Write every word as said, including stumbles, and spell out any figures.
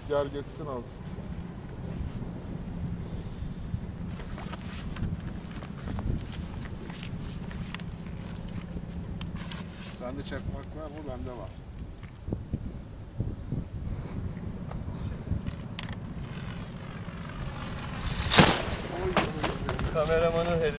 Gel geçsin azıcık. Sende çakmak var mı? Bende var. Kameramanın